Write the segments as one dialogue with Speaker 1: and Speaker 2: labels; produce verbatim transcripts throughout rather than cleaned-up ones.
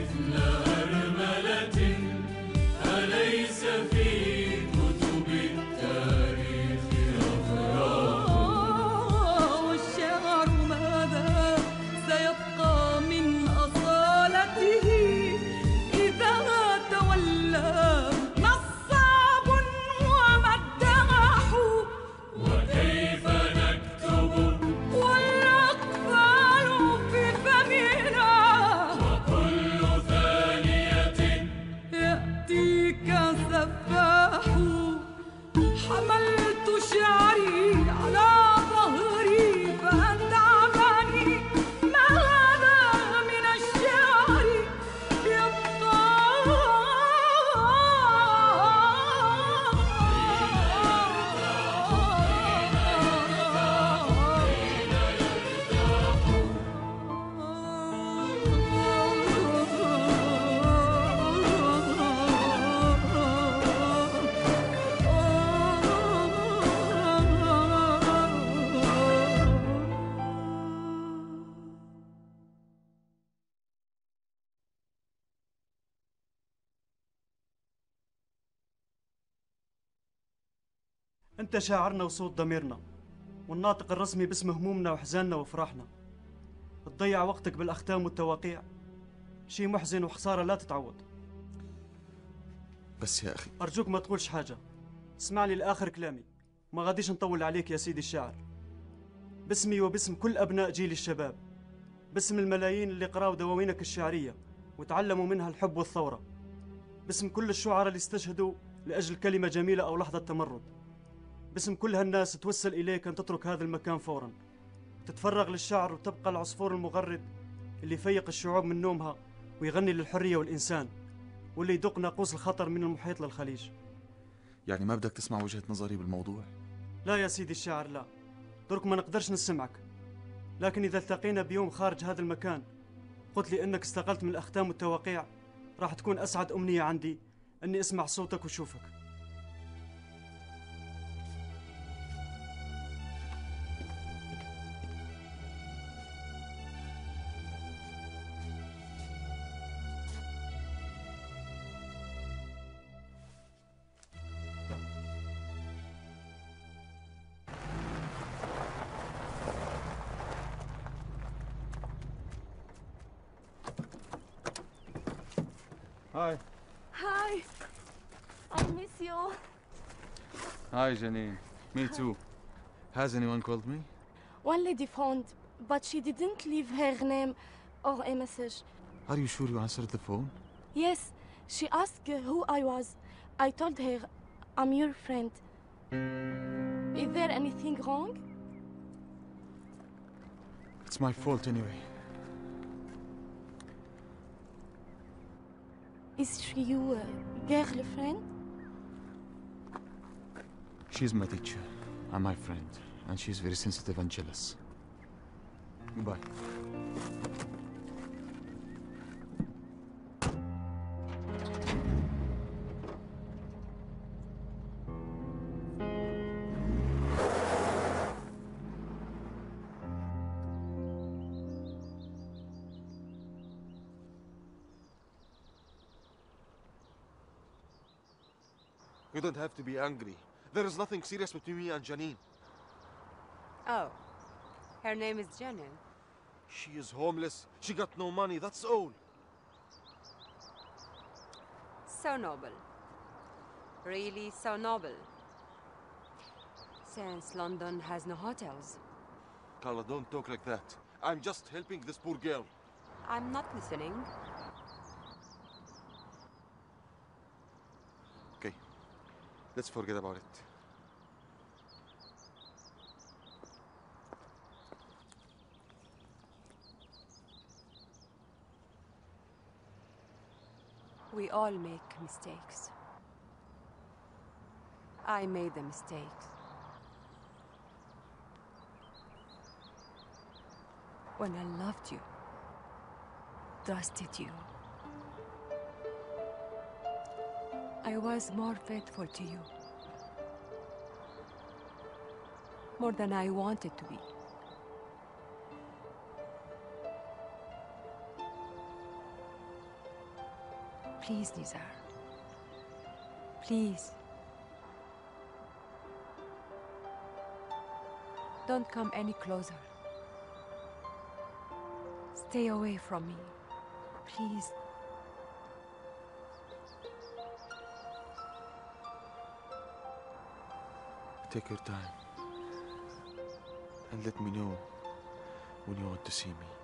Speaker 1: أنت شاعرنا وصوت ضميرنا والناطق الرسمي باسم همومنا وأحزاننا وأفراحنا. تضيع وقتك بالأختام والتواقيع شي محزن وخسارة لا تتعوض.
Speaker 2: بس يا أخي
Speaker 1: أرجوك ما تقولش حاجة، اسمع لي لآخر كلامي، ما غاديش نطول عليك يا سيدي الشاعر. باسمي وباسم كل أبناء جيل الشباب، باسم الملايين اللي قرأوا دواوينك الشعرية وتعلموا منها الحب والثورة، باسم كل الشعراء اللي استشهدوا لأجل كلمة جميلة أو لحظة تمرد، باسم كل هالناس توسل إليك أن تترك هذا المكان فورا، تتفرغ للشعر وتبقى العصفور المغرد اللي يفيق الشعوب من نومها ويغني للحرية والإنسان، واللي يدق ناقوس الخطر من المحيط للخليج.
Speaker 2: يعني ما بدك تسمع وجهة نظري بالموضوع؟
Speaker 1: لا يا سيدي الشاعر لا، درك ما نقدرش نسمعك، لكن إذا التقينا بيوم خارج هذا المكان قلت لي أنك استقلت من الأختام والتواقيع، راح تكون أسعد أمنية عندي أني أسمع صوتك وشوفك.
Speaker 3: Hi.
Speaker 4: Hi. I miss you.
Speaker 3: Hi, Janine. Me too. Has anyone called me?
Speaker 4: One lady phoned, but she didn't leave her name or a message.
Speaker 2: Are you sure you answered the phone?
Speaker 4: Yes, she asked who I was. I told her I'm your friend. Is there anything wrong?
Speaker 2: It's my fault anyway.
Speaker 4: Is she your uh, girlfriend?
Speaker 2: She's my teacher. I'm my friend. And she's very sensitive and jealous. Goodbye.
Speaker 5: You don't have to be angry. There is nothing serious between me and Janine.
Speaker 6: Oh. Her name is Janine.
Speaker 5: She is homeless. She got no money, that's all.
Speaker 6: So noble. Really so noble. Since London has no hotels.
Speaker 5: Carla, don't talk like that. I'm just helping this poor girl.
Speaker 6: I'm not listening.
Speaker 5: Okay. Let's forget about it.
Speaker 6: We all make mistakes. I made the mistakes. When I loved you, trusted you, I was more faithful to you. More than I wanted to be. Please, Nizar. Please. Don't come any closer. Stay away from me. Please.
Speaker 5: Take your time. And let me know when you want to see me.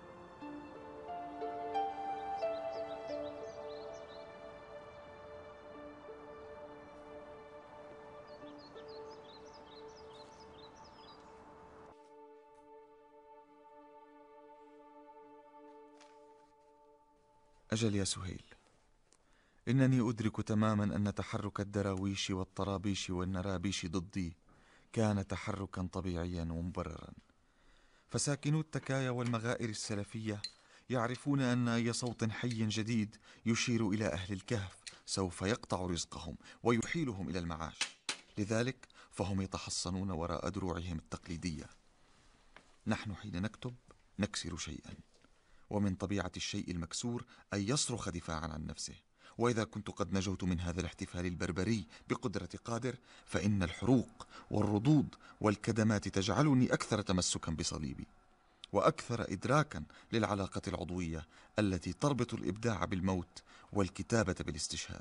Speaker 2: أجل يا سهيل، إنني أدرك تماما أن تحرك الدراويش والطرابيش والنرابيش ضدي كان تحركا طبيعيا ومبررا، فساكنو التكايا والمغائر السلفية يعرفون أن أي صوت حي جديد يشير إلى أهل الكهف سوف يقطع رزقهم ويحيلهم إلى المعاش، لذلك فهم يتحصنون وراء دروعهم التقليدية. نحن حين نكتب نكسر شيئا، ومن طبيعة الشيء المكسور أن يصرخ دفاعا عن نفسه، وإذا كنت قد نجوت من هذا الاحتفال البربري بقدرة قادر، فإن الحروق والردود والكدمات تجعلني أكثر تمسكا بصليبي، وأكثر إدراكا للعلاقة العضوية التي تربط الإبداع بالموت والكتابة بالاستشهاد.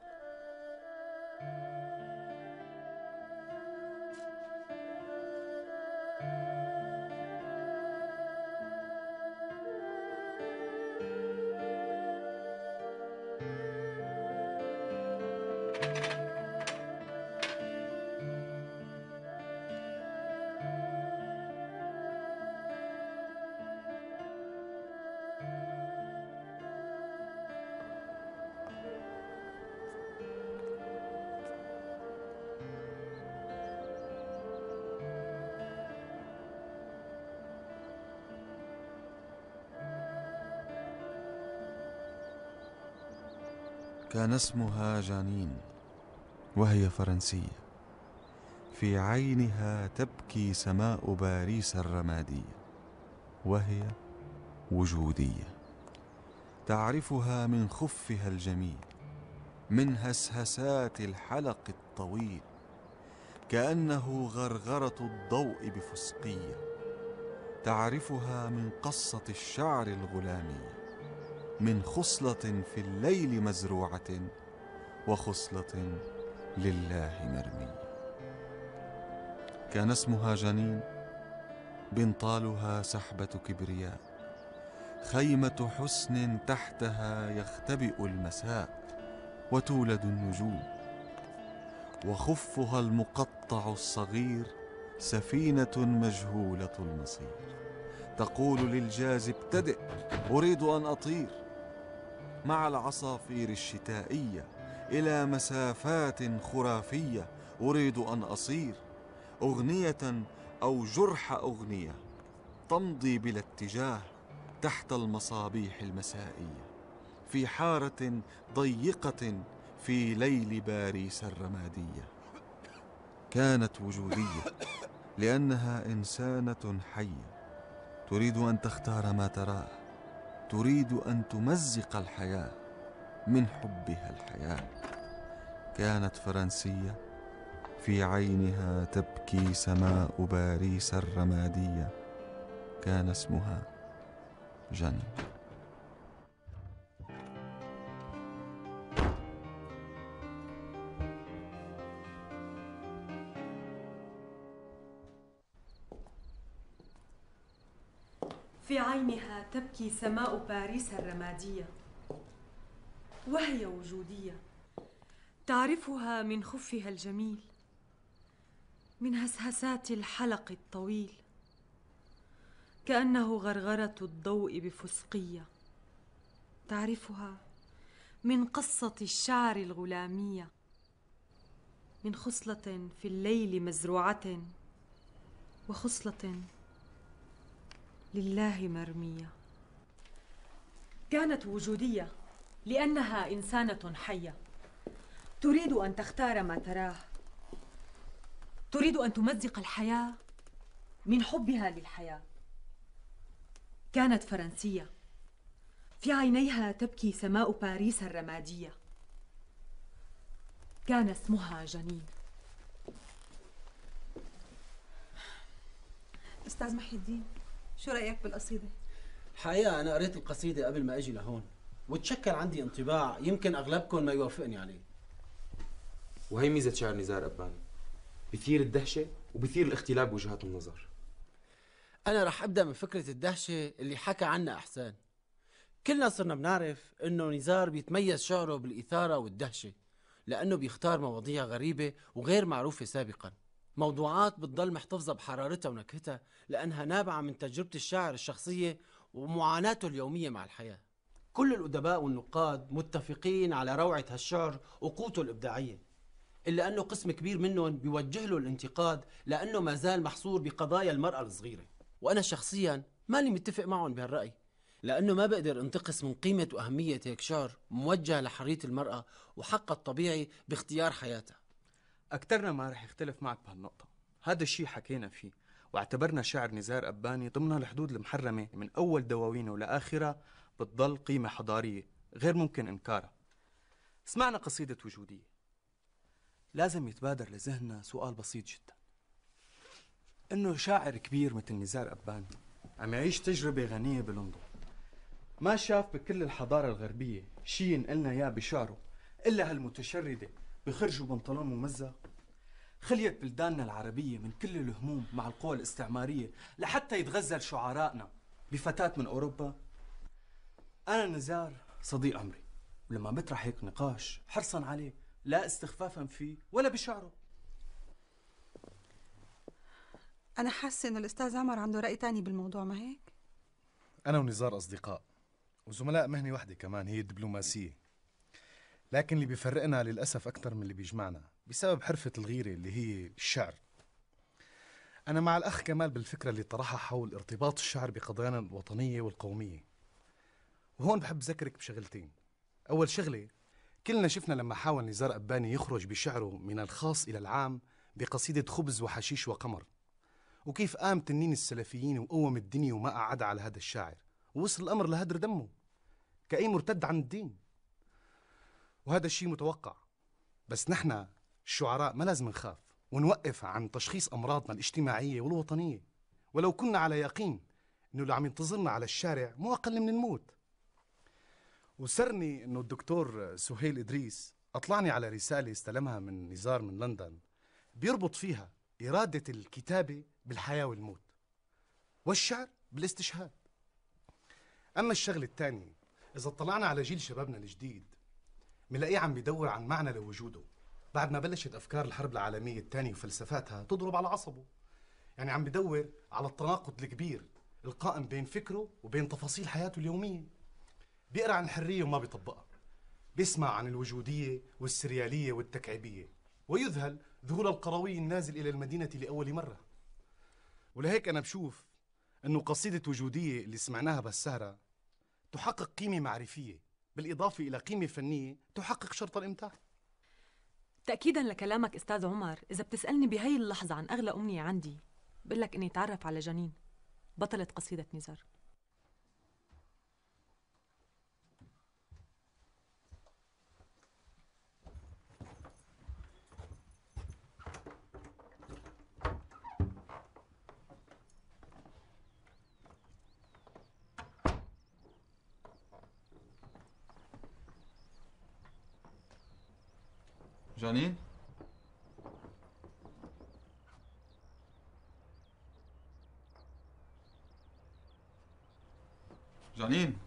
Speaker 2: كان اسمها جانين وهي فرنسية، في عينها تبكي سماء باريس الرمادية، وهي وجودية، تعرفها من خفها الجميل، من هسهسات الحلق الطويل، كأنه غرغرة الضوء بفسقية، تعرفها من قصة الشعر الغلامية، من خصلة في الليل مزروعة وخصلة لله مرمية. كان اسمها جنين، بنطالها سحبة كبرياء، خيمة حسن تحتها يختبئ المساء وتولد النجوم، وخفها المقطع الصغير سفينة مجهولة المصير، تقول للجاز ابتدئ أريد أن أطير مع العصافير الشتائية إلى مسافات خرافية، أريد أن أصير أغنية أو جرح أغنية تمضي بلا اتجاه تحت المصابيح المسائية في حارة ضيقة في ليل باريس الرمادية. كانت وجودية لأنها إنسانة حية تريد أن تختار ما تراه، تريد أن تمزق الحياة من حبها الحياة. كانت فرنسية، في عينها تبكي سماء باريس الرمادية، كان اسمها جن.
Speaker 7: في عينها تبكي سماء باريس الرمادية، وهي وجودية، تعرفها من خفها الجميل، من هسهسات الحلق الطويل، كأنه غرغرة الضوء بفسقية، تعرفها من قصة الشعر الغلامية، من خصلة في الليل مزروعة وخصلة لله مرمية. كانت وجودية لأنها إنسانة حية تريد أن تختار ما تراه، تريد أن تمزق الحياة من حبها للحياة. كانت فرنسية، في عينيها تبكي سماء باريس الرمادية. كان اسمها جنين.
Speaker 8: أستاذ محي الدين، شو رأيك بالقصيدة؟
Speaker 9: الحقيقة أنا قريت القصيدة قبل ما أجي لهون، وتشكل عندي انطباع يمكن أغلبكم ما يوافقني عليه.
Speaker 10: وهي ميزة شعر نزار أباني، بثير الدهشة وبثير الاختلاف بوجهات النظر.
Speaker 9: أنا رح أبدأ من فكرة الدهشة اللي حكى عنها أحسان. كلنا صرنا بنعرف إنه نزار بيتميز شعره بالإثارة والدهشة، لأنه بيختار مواضيع غريبة وغير معروفة سابقاً، موضوعات بتضل محتفظة بحرارتها ونكهتها لأنها نابعة من تجربة الشاعر الشخصية ومعاناته اليومية مع الحياة. كل الأدباء والنقاد متفقين على روعة هالشعر وقوته الإبداعية، إلا أنه قسم كبير منهم بيوجه له الانتقاد لأنه ما زال محصور بقضايا المرأة الصغيرة. وأنا شخصياً ماني متفق معهم بهالرأي، لأنه ما بقدر انتقص من قيمة وأهمية هيك شعر موجه لحرية المرأة وحقها الطبيعي باختيار حياتها.
Speaker 11: أكترنا ما رح يختلف معك بهالنقطة، هذا الشيء حكينا فيه، واعتبرنا شعر نزار أباني ضمن الحدود المحرمة من أول دواوينه لآخرها بتضل قيمة حضارية غير ممكن إنكارها. سمعنا قصيدة وجودية، لازم يتبادر لذهننا سؤال بسيط جدا، إنه شاعر كبير مثل نزار أباني عم يعيش تجربة غنية بلندن، ما شاف بكل الحضارة الغربية شيء ينقلنا إياه بشعره إلا هالمتشردة بخرجوا بنطلون ممزق. خليت بلداننا العربية من كل الهموم مع القوى الاستعمارية لحتى يتغزل شعرائنا بفتاة من أوروبا. أنا نزار صديق عمري، ولما بطرح هيك نقاش حرصا عليه لا استخفافا فيه ولا بشعره.
Speaker 8: أنا حاسة إنه الأستاذ عمر عنده رأي تاني بالموضوع، ما هيك؟
Speaker 12: أنا ونزار أصدقاء وزملاء مهنة واحدة كمان، هي الدبلوماسية، لكن اللي بيفرقنا للأسف أكثر من اللي بيجمعنا بسبب حرفة الغيرة اللي هي الشعر. أنا مع الأخ كمال بالفكرة اللي طرحها حول ارتباط الشعر بقضايانا الوطنية والقومية، وهون بحب ذكرك بشغلتين. أول شغلة، كلنا شفنا لما حاول نزار أباني يخرج بشعره من الخاص إلى العام بقصيدة خبز وحشيش وقمر، وكيف قام تنين السلفيين وقوم الدنيا وما قعد على هذا الشاعر، ووصل الأمر لهدر دمه كأي مرتد عن الدين. وهذا الشيء متوقع، بس نحن الشعراء ما لازم نخاف ونوقف عن تشخيص أمراضنا الاجتماعية والوطنية، ولو كنا على يقين إنه اللي عم ينتظرنا على الشارع مو أقل من الموت. وسرني إنه الدكتور سهيل إدريس أطلعني على رسالة استلمها من نزار من لندن بيربط فيها إرادة الكتابة بالحياة والموت والشعر بالاستشهاد. أما الشغلة الثانية، إذا اطلعنا على جيل شبابنا الجديد ملاقيه عم بيدور عن معنى لوجوده بعد ما بلشت أفكار الحرب العالمية الثانية وفلسفاتها تضرب على عصبه. يعني عم بدور على التناقض الكبير القائم بين فكره وبين تفاصيل حياته اليومية. بيقرأ عن الحرية وما بيطبقها، بيسمع عن الوجودية والسريالية والتكعيبية، ويذهل ذهول القروي النازل إلى المدينة لأول مرة. ولهيك أنا بشوف أنه قصيدة وجودية اللي سمعناها بالسهرة تحقق قيمة معرفية بالإضافة إلى قيمة فنية تحقق شرط الإمتاع.
Speaker 7: تأكيداً لكلامك أستاذ عمر، إذا بتسألني بهاي اللحظة عن أغلى أمنية عندي بقول لك إني أتعرف على جنين بطلة قصيدة نزار.
Speaker 2: جانين؟ جانين؟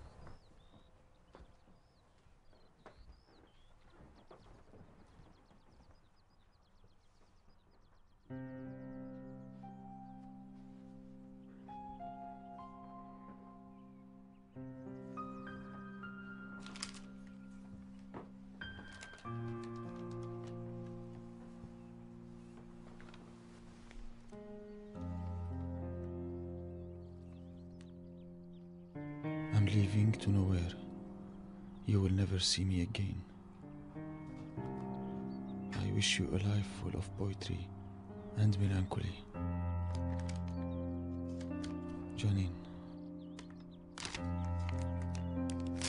Speaker 2: I'm leaving to nowhere. You will never see me again. I wish you a life full of poetry and melancholy. Janine.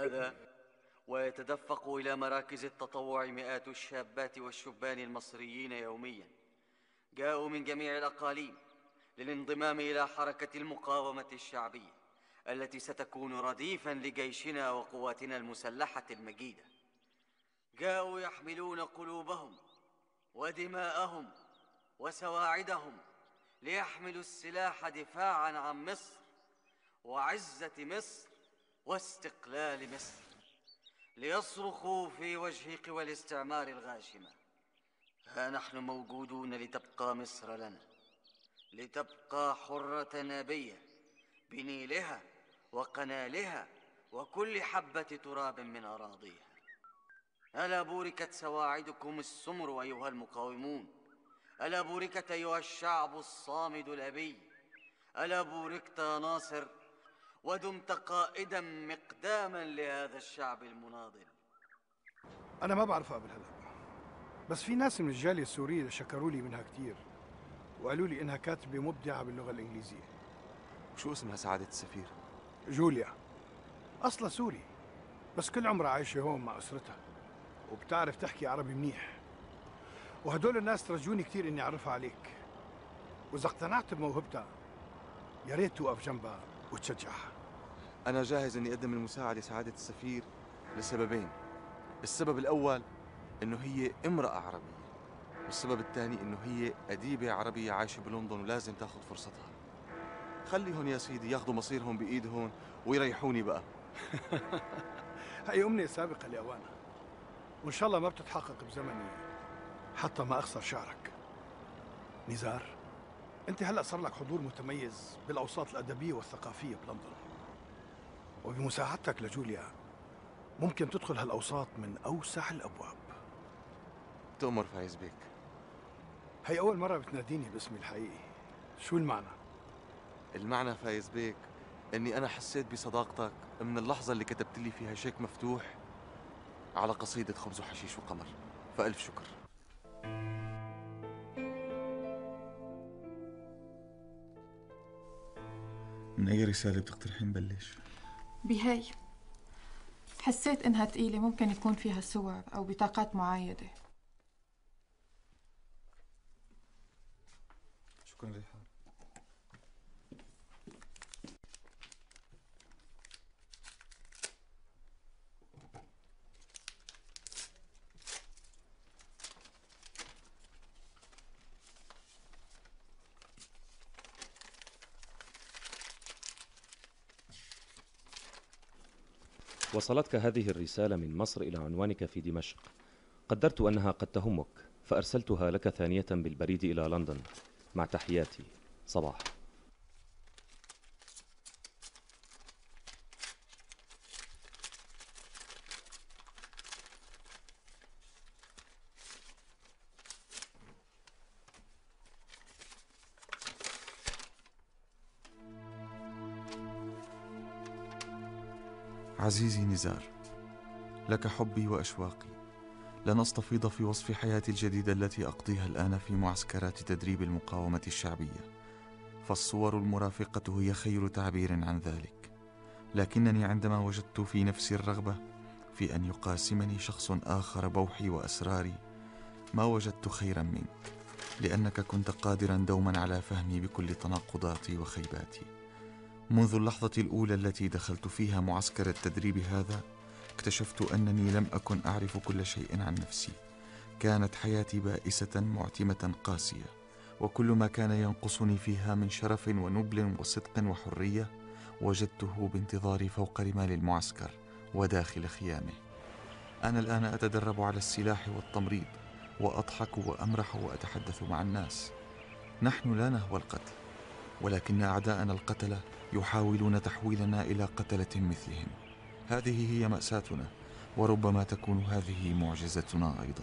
Speaker 13: هذا ويتدفق إلى مراكز التطوع مئات الشابات والشبان المصريين يوميا. جاءوا من جميع الأقاليم للانضمام إلى حركة المقاومة الشعبية التي ستكون رديفا لجيشنا وقواتنا المسلحة المجيدة. جاءوا يحملون قلوبهم ودماءهم وسواعدهم ليحملوا السلاح دفاعا عن مصر وعزة مصر واستقلال مصر، ليصرخوا في وجه قوى الاستعمار الغاشمة: ها نحن موجودون لتبقى مصر لنا، لتبقى حرة نابية بنيلها وقنالها وكل حبة تراب من أراضيها. ألا بوركت سواعدكم السمر أيها المقاومون، ألا بوركت أيها الشعب الصامد الأبي، ألا بوركت يا ناصر ودمت قائدا مقداما لهذا الشعب المناضل.
Speaker 14: أنا ما بعرف قبل هلا، بس في ناس من الجالية السورية شكروا لي منها كتير وقالوا لي إنها كاتبة مبدعة باللغة الإنجليزية.
Speaker 5: شو اسمها سعادة السفير؟
Speaker 14: جوليا، أصلها سوري بس كل عمرها عايشة هون مع أسرتها وبتعرف تحكي عربي منيح، وهدول الناس ترجوني كتير إني أعرفها عليك، وإذا اقتنعت بموهبتها يا ريت توقف جنبها وتشجعها.
Speaker 5: أنا جاهز إني أقدم المساعدة سعادة السفير لسببين. السبب الأول إنه هي امرأة عربية، والسبب الثاني إنه هي أديبة عربية عايشة بلندن ولازم تاخذ فرصتها. خليهم يا سيدي ياخذوا مصيرهم بإيدهم ويريحوني بقى.
Speaker 14: هي أمنية سابقة لأوانها، وإن شاء الله ما بتتحقق بزمني حتى ما أخسر شعرك. نزار، أنت هلأ صار لك حضور متميز بالأوساط الأدبية والثقافية بلندن، وبمساعدتك لجوليا ممكن تدخل هالأوساط من أوسع الأبواب.
Speaker 5: تؤمر فايز بيك.
Speaker 14: هي أول مرة بتناديني باسمي الحقيقي، شو المعنى؟
Speaker 5: المعنى فايز بيك إني أنا حسيت بصداقتك من اللحظة اللي كتبت لي فيها شيك مفتوح على قصيدة خبز وحشيش وقمر، فألف شكر.
Speaker 2: من أي رسالة بتقترحين نبلش؟
Speaker 15: بهاي، حسيت إنها تقيلة، ممكن يكون فيها صور أو بطاقات معايدة.
Speaker 2: شكرا ريحان.
Speaker 16: وصلتك هذه الرسالة من مصر إلى عنوانك في دمشق. قدرت أنها قد تهمك فأرسلتها لك ثانية بالبريد إلى لندن. مع تحياتي، صباح.
Speaker 2: عزيزي نزار، لك حبي وأشواقي. لن أستفيض في وصف حياتي الجديدة التي أقضيها الآن في معسكرات تدريب المقاومة الشعبية، فالصور المرافقة هي خير تعبير عن ذلك. لكنني عندما وجدت في نفسي الرغبة في أن يقاسمني شخص آخر بوحي وأسراري، ما وجدت خيرا منك، لأنك كنت قادرا دوما على فهمي بكل تناقضاتي وخيباتي. منذ اللحظة الأولى التي دخلت فيها معسكر التدريب هذا، اكتشفت أنني لم أكن أعرف كل شيء عن نفسي. كانت حياتي بائسة معتمة قاسية، وكل ما كان ينقصني فيها من شرف ونبل وصدق وحرية وجدته بانتظاري فوق رمال المعسكر وداخل خيامه. أنا الآن أتدرب على السلاح والتمريض، وأضحك وأمرح وأتحدث مع الناس. نحن لا نهوى القتل، ولكن أعداءنا القتلة يحاولون تحويلنا إلى قتلة مثلهم. هذه هي مأساتنا، وربما تكون هذه معجزتنا أيضا.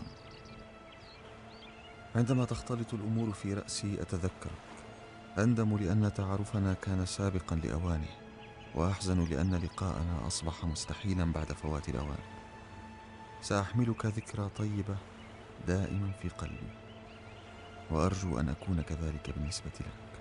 Speaker 2: عندما تختلط الأمور في رأسي أتذكرك. أندم لأن تعارفنا كان سابقا لأوانه، وأحزن لأن لقاءنا أصبح مستحيلا بعد فوات الأوان. سأحملك ذكرى طيبة دائما في قلبي، وأرجو أن أكون كذلك بالنسبة لك.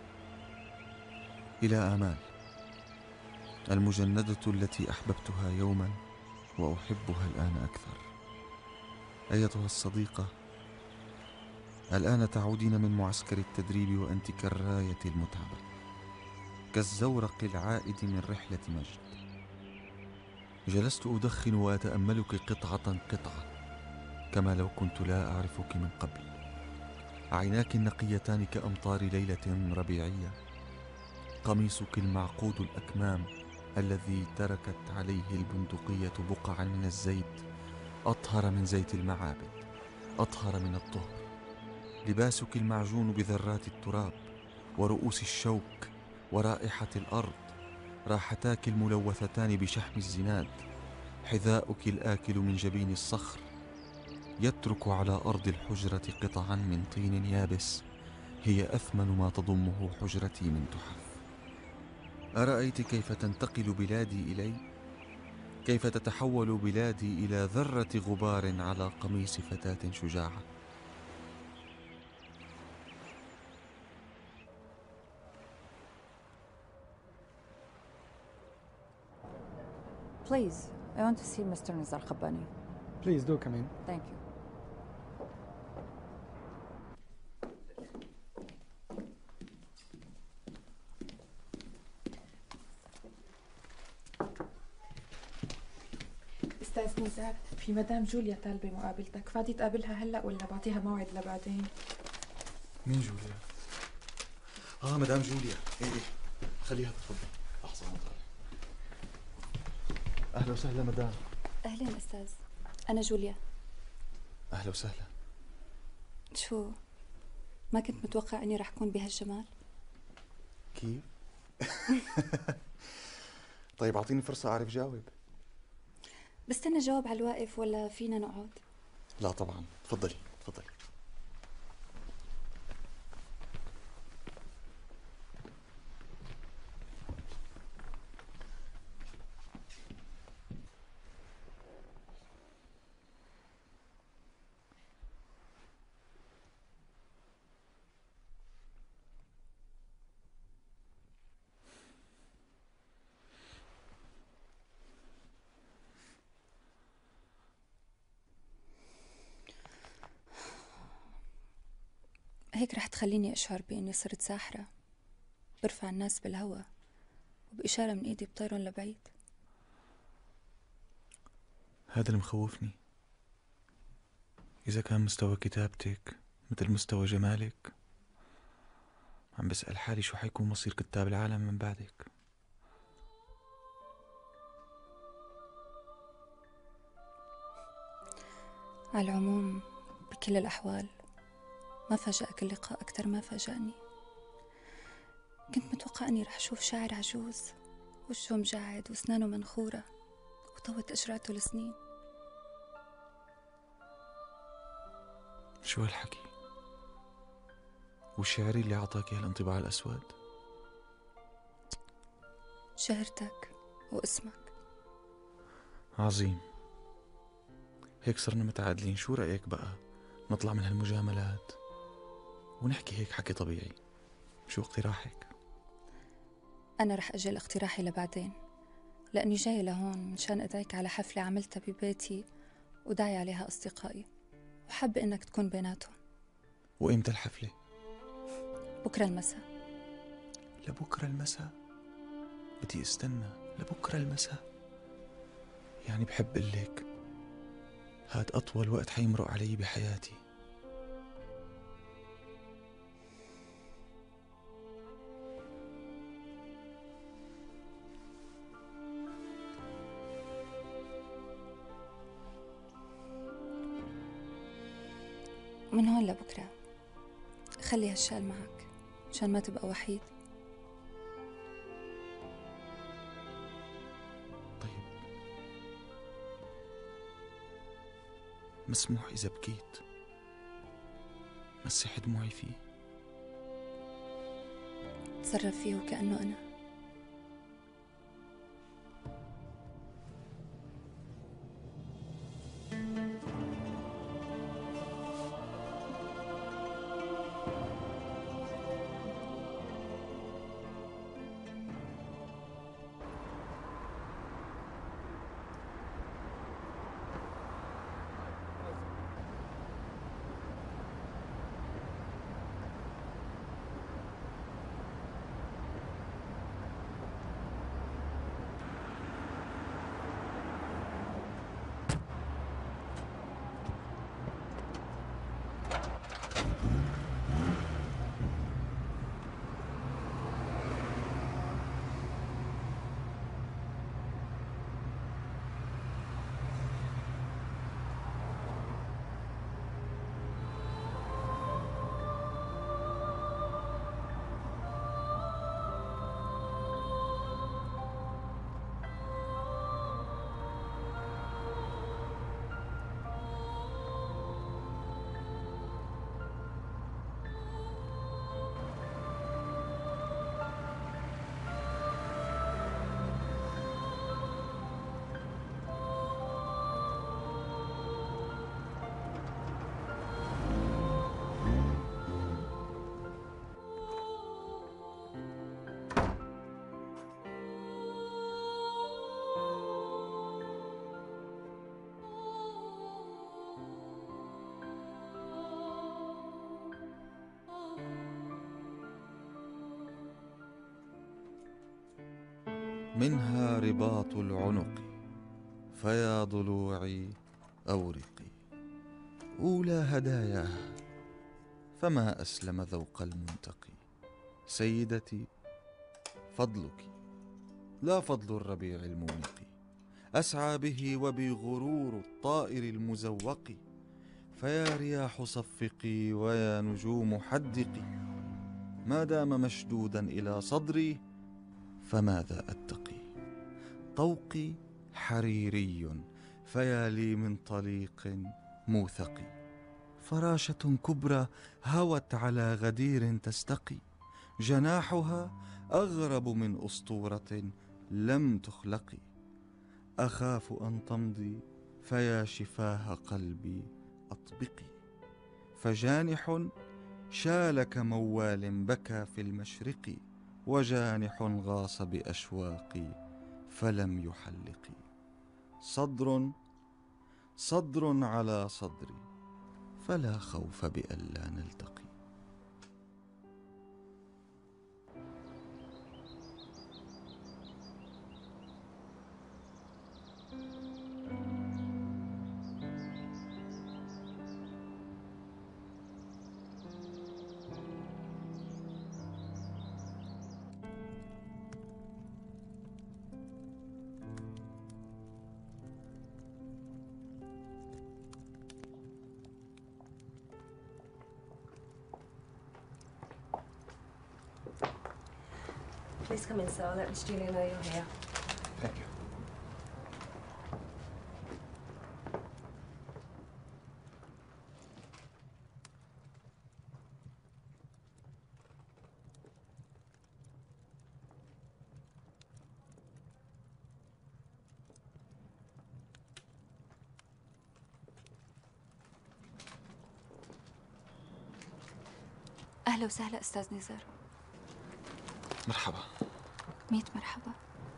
Speaker 2: إلى آمال، المجندة التي أحببتها يوما وأحبها الآن أكثر. أيتها الصديقة، الآن تعودين من معسكر التدريب وأنت كالراية المتعبة، كالزورق العائد من رحلة مجد. جلست أدخن وأتأملك قطعة قطعة، كما لو كنت لا أعرفك من قبل. عيناك النقيتان كأمطار ليلة ربيعية، قميصك المعقود الأكمام الذي تركت عليه البندقية بقعا من الزيت أطهر من زيت المعابد، أطهر من الطهر. لباسك المعجون بذرات التراب ورؤوس الشوك ورائحة الأرض، راحتاك الملوثتان بشحم الزناد، حذاؤك الآكل من جبين الصخر، يترك على أرض الحجرة قطعا من طين يابس هي أثمن ما تضمه حجرتي من تحف. أرأيت كيف تنتقل بلادي إلي؟ كيف تتحول بلادي إلى ذرة غبار على قميص فتاة شجاعة؟
Speaker 6: Please, I want to see Mister Nizar Khabbani.
Speaker 17: Please do come in.
Speaker 6: Thank you.
Speaker 15: أستاذ نزار، في مدام جوليا طالبة مقابلتك، فاضي تقابلها هلأ ولا بعطيها موعد لبعدين؟
Speaker 2: مين جوليا؟ آه مدام جوليا، إيه إيه خليها تتفضل. لحظة أنا طالع. أهلا وسهلا مدام.
Speaker 18: أهلا أستاذ، أنا جوليا.
Speaker 2: أهلا وسهلا.
Speaker 18: شو، ما كنت متوقع أني رح أكون بهالجمال؟
Speaker 2: كيف؟ طيب أعطيني فرصة أعرف جاوب.
Speaker 18: بستنى جواب على الواقف ولا فينا نقعد؟
Speaker 2: لا طبعا، تفضلي تفضلي.
Speaker 18: هيك رح تخليني أشعر بإني صرت ساحرة، برفع الناس بالهوا وبإشارة من إيدي بطيرهم لبعيد.
Speaker 2: هذا اللي مخوفني. إذا كان مستوى كتابتك مثل مستوى جمالك، عم بسأل حالي شو حيكون مصير كتاب العالم من بعدك.
Speaker 18: على العموم بكل الأحوال ما فاجأك اللقاء أكتر ما فاجأني. كنت متوقع أني رح أشوف شاعر عجوز وشه مجعد وأسنانه منخورة وطوت أجراته لسنين.
Speaker 2: شو هالحكي؟ والشعري اللي أعطاك هالانطباع الأسود؟
Speaker 18: شهرتك واسمك.
Speaker 2: عظيم. هيك صرنا متعادلين. شو رأيك بقى نطلع من هالمجاملات ونحكي هيك حكي طبيعي؟ شو اقتراحك؟
Speaker 18: أنا رح أجل اقتراحي لبعدين، لأني جاية لهون مشان أدعيك على حفلة عملتها ببيتي وداعي عليها أصدقائي، وحابة إنك تكون بيناتهم.
Speaker 2: وإمتى الحفلة؟
Speaker 18: بكرة المساء.
Speaker 2: لبكرة المساء؟ بدي استنى لبكرة المساء؟ يعني بحب قلك هاد أطول وقت حيمرق علي بحياتي.
Speaker 18: من هون لبكرة خلي هالشال معك مشان ما تبقى وحيد.
Speaker 2: طيب مسموح إذا بكيت مسح دموعي فيه؟
Speaker 18: تصرف فيه وكأنه أنا.
Speaker 2: منها رباط العنق، فيا ضلوعي أورقي أولى هداياها، فما أسلم ذوق المنتقي. سيدتي فضلك لا فضل الربيع المونق، أسعى به وبغرور الطائر المزوق. فيا رياح صفقي ويا نجوم حدقي، ما دام مشدودا إلى صدري فماذا أتقي. طوقي حريري فيا لي من طليق موثق، فراشة كبرى هوت على غدير تستقي، جناحها أغرب من أسطورة لم تخلق. أخاف أن تمضي فيا شفاه قلبي أطبقي، فجانح شال كموال بكى في المشرق، وجانح غاص بأشواقي فلم يحلق. صدر صدر على صدري فلا خوف بألا نلتقي.
Speaker 17: Please come in, sir. Let Miss Julia know you're here.
Speaker 5: Thank you.
Speaker 18: أهلا وسهلا أستاذ نزار.
Speaker 2: مرحبا.
Speaker 18: ميت مرحبا.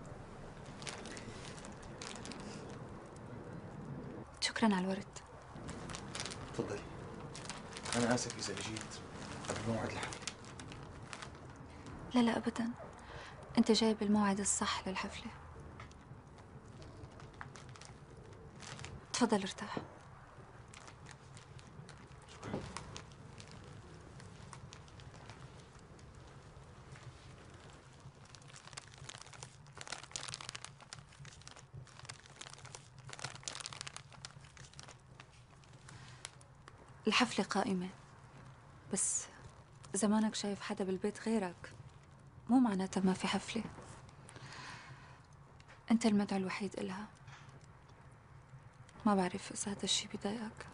Speaker 18: شكرا على الورد.
Speaker 2: تفضلي. أنا آسف إذا جيت قبل موعد الحفلة.
Speaker 18: لا لا أبدا، أنت جاي بالموعد الصح للحفلة. تفضل ارتاح. الحفلة قائمة، بس زمانك شايف حدا بالبيت غيرك مو معناتها ما في حفلة. أنت المدعو الوحيد إلها. ما بعرف إذا هذا الشي بضايقك.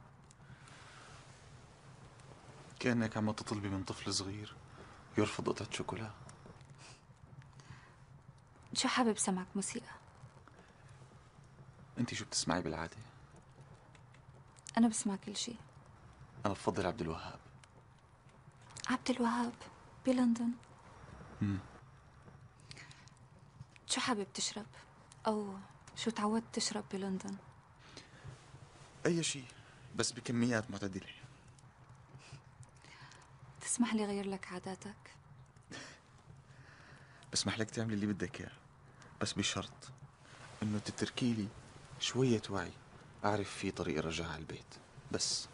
Speaker 2: كأنك عم تطلبي من طفل صغير يرفض قطعة شوكولا.
Speaker 18: شو حابب سمعك موسيقى؟
Speaker 2: أنت شو بتسمعي بالعادة؟
Speaker 18: أنا بسمع كل شي.
Speaker 2: أنا بفضل عبد الوهاب.
Speaker 18: عبد الوهاب بلندن.
Speaker 2: امم
Speaker 18: شو حابب تشرب؟ أو شو تعودت تشرب بلندن؟
Speaker 2: أي شيء بس بكميات معتدلة.
Speaker 18: تسمح لي غير لك عاداتك؟
Speaker 2: بسمح لك تعملي اللي بدك إياه، بس بشرط إنه تتركي لي شوية وعي أعرف في طريق رجعها على البيت بس.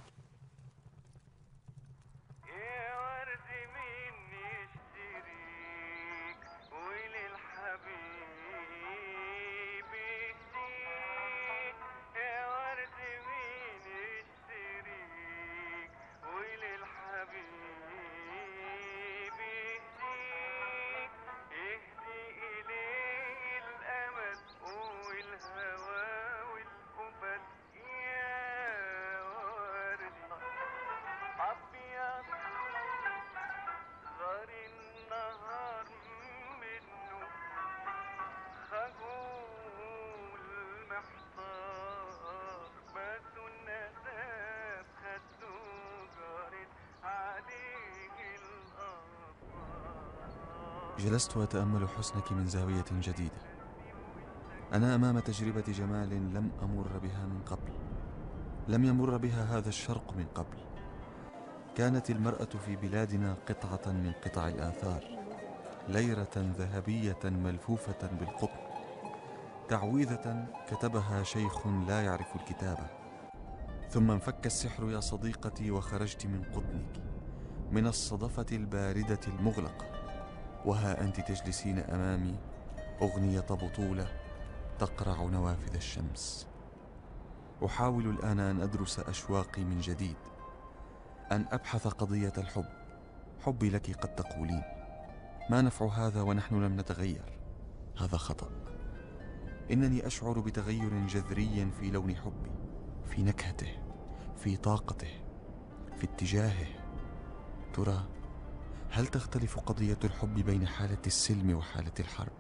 Speaker 2: جلست وأتأمل حسنك من زاوية جديدة. أنا أمام تجربة جمال لم أمر بها من قبل، لم يمر بها هذا الشرق من قبل. كانت المرأة في بلادنا قطعة من قطع الآثار، ليرة ذهبية ملفوفة بالقطن، تعويذة كتبها شيخ لا يعرف الكتابة. ثم انفك السحر يا صديقتي، وخرجت من قطنك، من الصدفة الباردة المغلقة، وها أنت تجلسين أمامي، أغنية بطولة تقرع نوافذ الشمس. أحاول الآن أن أدرس أشواقي من جديد، أن أبحث قضية الحب. حبي لك قد تقولين، ما نفع هذا ونحن لم نتغير؟ هذا خطأ. إنني أشعر بتغير جذري في لون حبي، في نكهته، في طاقته، في اتجاهه. ترى هل تختلف قضية الحب بين حالة السلم وحالة الحرب؟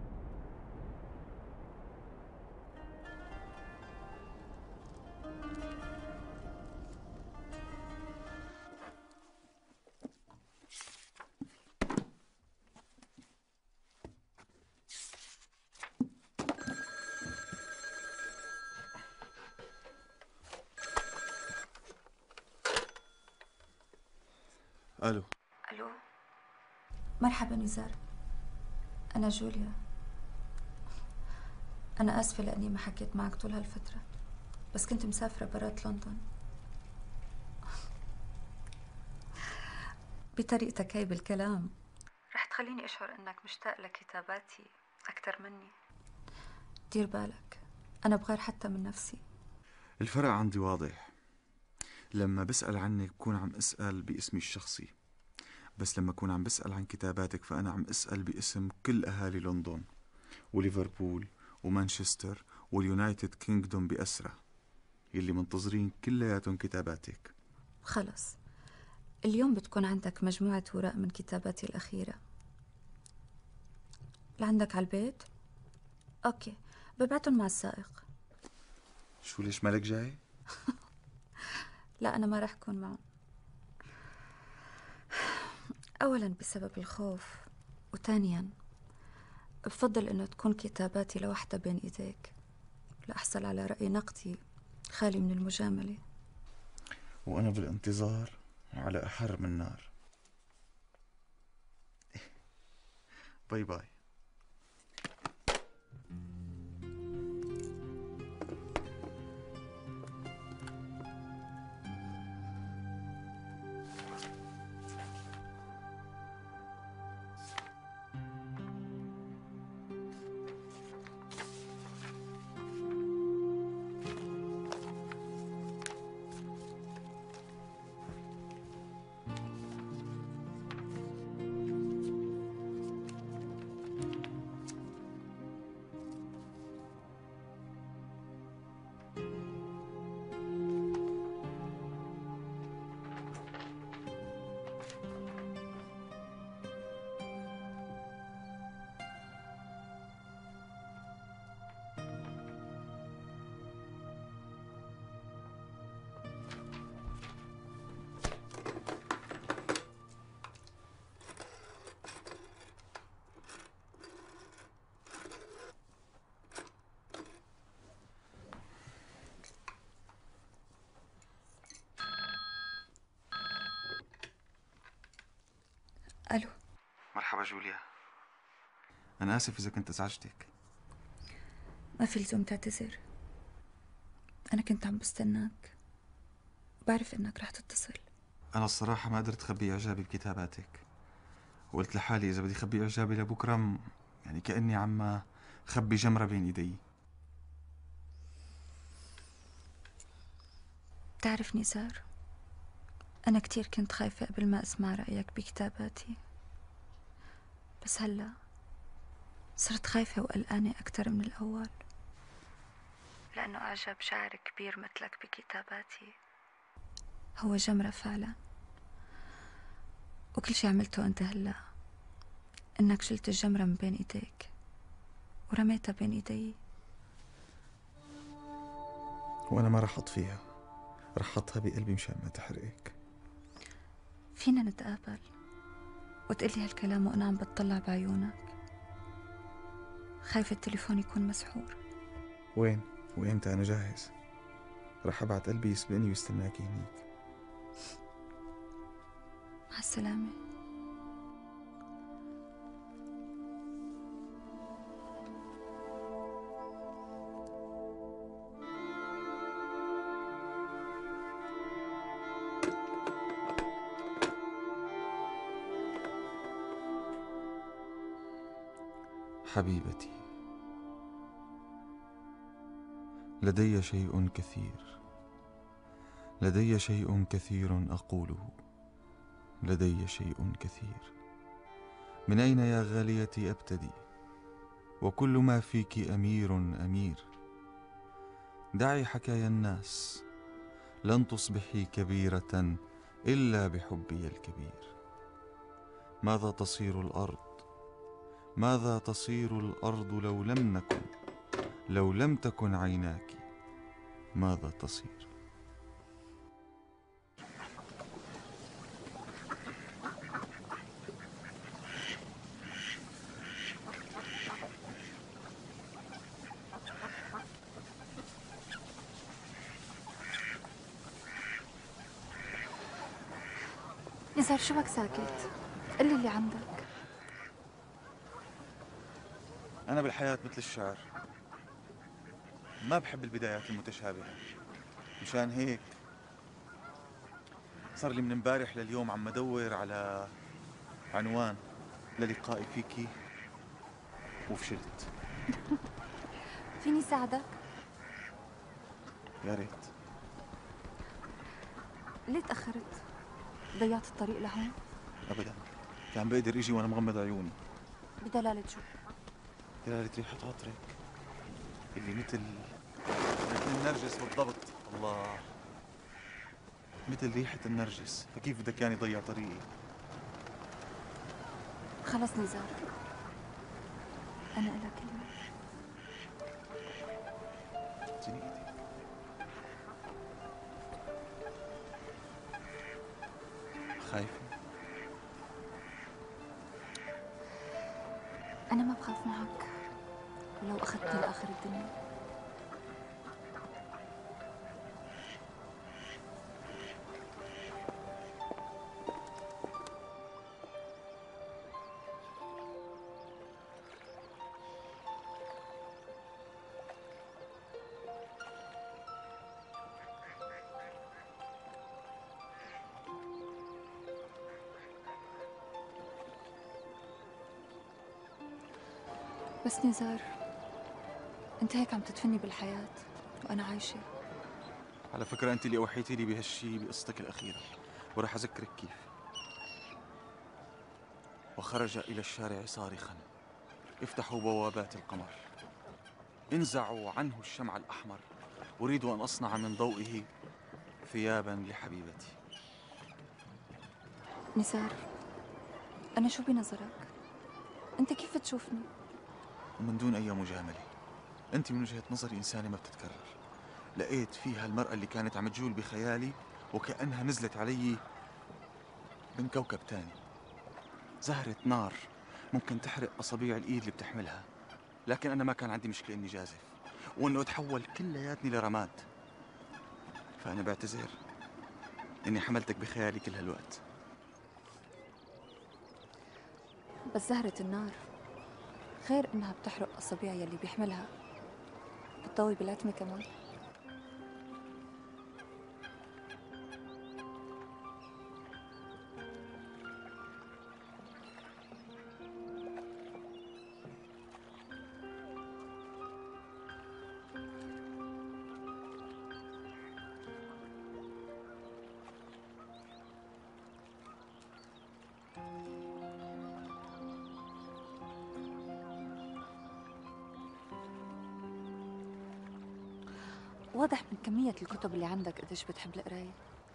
Speaker 18: ألو. ألو. مرحبا نزار، أنا جوليا. أنا آسفة لأني ما حكيت معك طول هالفترة، بس كنت مسافرة برات لندن. بطريقتك هاي بالكلام رح تخليني أشعر أنك مشتاق لكتاباتي أكثر مني. دير بالك، أنا بغير حتى من نفسي.
Speaker 2: الفرق عندي واضح. لما بسأل عنك بكون عم أسأل باسمي الشخصي، بس لما أكون عم بسأل عن كتاباتك فأنا عم أسأل باسم كل أهالي لندن وليفربول ومانشستر واليونايتد كينغدوم بأسرة، يلي منتظرين كلياتهم كتاباتك.
Speaker 18: خلص، اليوم بتكون عندك مجموعة وراء من كتاباتي الأخيرة. لعندك على البيت؟ أوكي، ببعتهم مع السائق.
Speaker 2: شو ليش مالك جاي؟
Speaker 18: لا، أنا ما رح أكون معهم. أولاً بسبب الخوف، وثانياً بفضل إنه تكون كتاباتي لوحدها بين إيديك لأحصل على رأي نقدي خالي من المجاملة.
Speaker 2: وأنا بالانتظار على أحر من نار. باي باي.
Speaker 18: ألو.
Speaker 2: مرحبا جوليا، أنا آسف إذا كنت أزعجتك.
Speaker 18: ما في لزوم تعتذر، أنا كنت عم بستناك، بعرف إنك رح تتصل.
Speaker 2: أنا الصراحة ما قدرت أخبي إعجابي بكتاباتك، وقلت لحالي إذا بدي أخبي إعجابي لبكرة يعني كأني عم خبي جمرة بين إيدي.
Speaker 18: بتعرف نزار، أنا كتير كنت خايفة قبل ما أسمع رأيك بكتاباتي، بس هلأ صرت خايفة وقلقانة أكتر من الأول، لأنه أعجب شاعر كبير مثلك بكتاباتي هو جمرة فعلا. وكل شي عملته أنت هلأ إنك شلت الجمرة من بين إيديك ورميتها بين إيدي.
Speaker 2: وأنا ما رح أطفيها، رح أحطها بقلبي مشان ما تحرقك.
Speaker 18: فينا نتقابل وتقلي هالكلام وأنا عم بتطلع بعيونك؟ خايفة التليفون يكون مسحور.
Speaker 2: وين؟ وإمتى؟ أنا جاهز، رح أبعت قلبي يسبقني ويستناكي هنيك.
Speaker 18: مع السلامة.
Speaker 2: حبيبتي، لدي شيء كثير، لدي شيء كثير أقوله، لدي شيء كثير. من أين يا غاليتي أبتدي؟ وكل ما فيك أمير أمير. دعي حكايا الناس، لن تصبحي كبيرة إلا بحبي الكبير. ماذا تصير الأرض؟ ماذا تصير الأرض لو لم نكن، لو لم تكن عيناك؟ ماذا تصير؟
Speaker 18: نزار شو بك ساكت؟ قلي اللي عندك.
Speaker 2: أنا بالحياة مثل الشعر، ما بحب البدايات المتشابهة. مشان هيك صار لي من امبارح لليوم عم بدور على عنوان للقائي فيكي وفشلت.
Speaker 18: فيني ساعدك؟
Speaker 2: يا ريت.
Speaker 18: ليه تأخرت؟ ضيعت الطريق لهون؟
Speaker 2: أبدا، كان بقدر إجي وأنا مغمض عيوني.
Speaker 18: بدلالة شو؟
Speaker 2: دلالة ريحة عطرك اللي مثل مثل النرجس بالضبط. الله، مثل ريحة النرجس، فكيف بدك يعني ضيع طريقي؟
Speaker 18: خلص نزار، أنا إلها كلمة.
Speaker 2: اديني ايدي. خايفة؟
Speaker 18: أنا ما بخاف معك ولو أخذتني لآخر الدنيا. بس نزار، انت هيك عم تدفني بالحياة وأنا عايشة.
Speaker 2: على فكرة أنت اللي أوحيتي لي بهالشي بقصتك الأخيرة، ورح أذكرك كيف. وخرج إلى الشارع صارخا: افتحوا بوابات القمر، انزعوا عنه الشمع الأحمر، أريد أن أصنع من ضوئه ثيابا لحبيبتي.
Speaker 18: نزار، أنا شو بنظرك؟ أنت كيف تشوفني؟
Speaker 2: ومن دون أي مجاملة، أنت من وجهة نظري إنسانة ما بتتكرر. لقيت فيها المرأة اللي كانت عم تجول بخيالي وكأنها نزلت علي من كوكب تاني. زهرة نار ممكن تحرق أصابيع الإيد اللي بتحملها، لكن أنا ما كان عندي مشكلة إني جازف وإنه أتحول كلياتني لرماد. فأنا بعتذر إني حملتك بخيالي كل هالوقت.
Speaker 18: بس زهرة النار غير إنها بتحرق أصابيع يلي بيحملها، بتضوي بالعتمة كمان. واضح من كمية الكتب اللي عندك قديش بتحب القراية.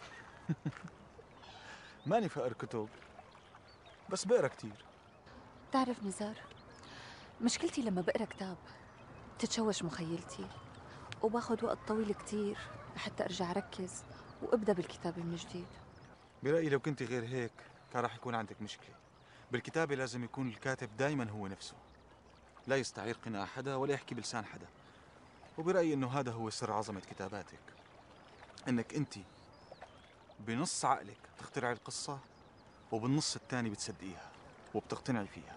Speaker 2: ماني فقر كتب، بس بقرا كتير.
Speaker 18: تعرف نزار، مشكلتي لما بقرا كتاب بتتشوش مخيلتي وباخد وقت طويل كتير لحتى أرجع أركز وأبدأ بالكتابة من جديد.
Speaker 2: برأيي لو كنت غير هيك كان راح يكون عندك مشكلة. بالكتابة لازم يكون الكاتب دايما هو نفسه، لا يستعير قناع حدا ولا يحكي بلسان حدا. وبرأيي إنه هذا هو سر عظمة كتاباتك، إنك أنت بنص عقلك تخترعي القصة وبالنص الثاني بتصدقيها وبتقتنعي فيها.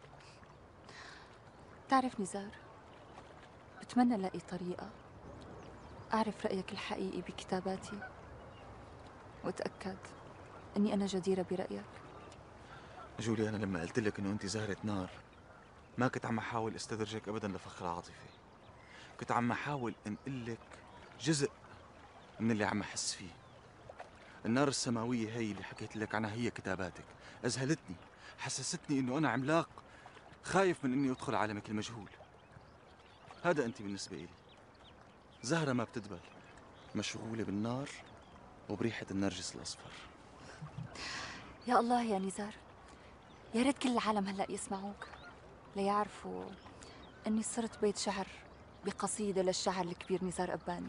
Speaker 18: تعرف نزار، بتمنى ألاقي طريقة أعرف رأيك الحقيقي بكتاباتي وأتأكد أني أنا جديرة برأيك.
Speaker 2: جولي، أنا لما قلت لك إنه أنت زهرة نار
Speaker 5: ما كنت عم أحاول استدرجك أبدا لفخ العاطفة. كنت عم أحاول أنقل لك جزء من اللي عم أحس فيه. النار السماوية هي اللي حكيت لك عنها هي كتاباتك. أذهلتني، حسستني إنه أنا عملاق خايف من إني أدخل عالمك المجهول. هذا أنت بالنسبة إلي، زهرة ما بتدبل، مشغولة بالنار وبريحة النرجس الأصفر.
Speaker 19: يا الله يا نزار، يا ريت كل العالم هلأ يسمعوك ليعرفوا أني صرت بيت شعر بقصيدة للشاعر الكبير نزار أباني.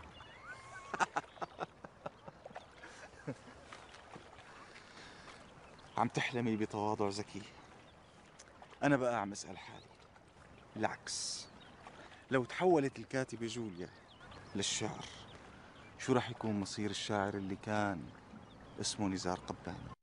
Speaker 5: عم تحلمي بتواضع ذكي. أنا بقى عم أسأل حالي، العكس، لو تحولت الكاتبة جوليا للشعر، شو رح يكون مصير الشاعر اللي كان اسمه نزار قباني؟